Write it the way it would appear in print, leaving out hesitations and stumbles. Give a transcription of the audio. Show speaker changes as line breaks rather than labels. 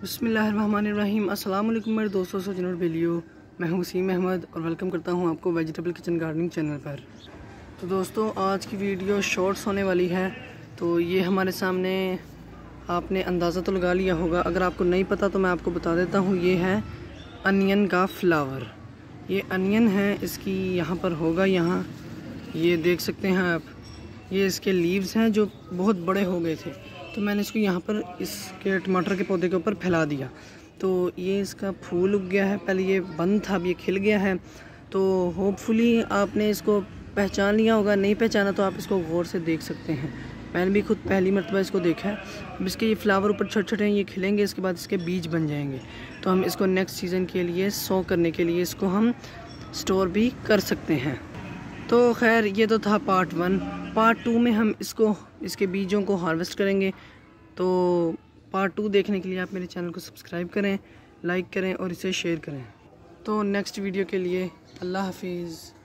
बिस्मिल्लाहिर्रहमानिर्रहीम। अस्सलाम वालेकुम मेरे दोस्तों से जनरल बेलियो। मैं हूँ वसीम अहमद और वेलकम करता हूँ आपको वेजिटेबल किचन गार्डनिंग चैनल पर। तो दोस्तों आज की वीडियो शॉर्ट्स होने वाली है। तो ये हमारे सामने आपने अंदाज़ा तो लगा लिया होगा, अगर आपको नहीं पता तो मैं आपको बता देता हूँ। ये है अनियन का फ्लावर। ये अनियन है, इसकी यहाँ पर होगा, यहाँ ये देख सकते हैं आप। ये इसके लीव्स हैं जो बहुत बड़े हो गए थे, तो मैंने इसको यहाँ पर इसके टमाटर के पौधे के ऊपर फैला दिया। तो ये इसका फूल उग गया है, पहले ये बंद था, अब ये खिल गया है। तो होपफुली आपने इसको पहचान लिया होगा, नहीं पहचाना तो आप इसको गौर से देख सकते हैं। मैंने भी खुद पहली मरतबा इसको देखा है। अब इसके ये फ्लावर ऊपर छोटे छोटे हैं, ये खिलेंगे, इसके बाद इसके बीज बन जाएंगे। तो हम इसको नेक्स्ट सीज़न के लिए सो करने के लिए इसको हम स्टोर भी कर सकते हैं। तो खैर ये तो था पार्ट 1। पार्ट 2 में हम इसके बीजों को हार्वेस्ट करेंगे। तो पार्ट 2 देखने के लिए आप मेरे चैनल को सब्सक्राइब करें, लाइक करें और इसे शेयर करें। तो नेक्स्ट वीडियो के लिए अल्लाह हाफिज़।